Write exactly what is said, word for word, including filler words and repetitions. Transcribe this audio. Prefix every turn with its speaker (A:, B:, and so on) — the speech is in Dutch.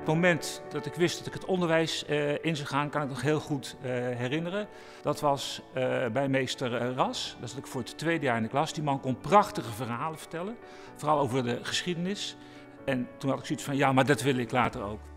A: Het moment dat ik wist dat ik het onderwijs uh, in zou gaan, kan ik nog heel goed uh, herinneren. Dat was uh, bij meester uh, Ras. Dat zat ik voor het tweede jaar in de klas. Die man kon prachtige verhalen vertellen, vooral over de geschiedenis. En toen had ik zoiets van, ja, maar dat wil ik later ook.